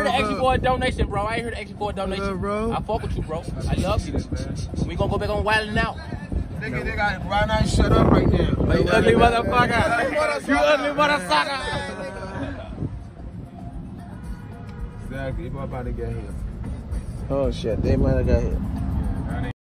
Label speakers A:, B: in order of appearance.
A: to ask you for a donation, bro. I ain't here to ask you for a donation. Bro. I fuck with you, bro. I love you. We gonna go back on wilding out.
B: Nigga, they got right now. Shut up right now.
A: You ugly motherfucker. You ugly motherfucker.
B: Exactly. They about to get here.
A: Oh shit, they might have got here.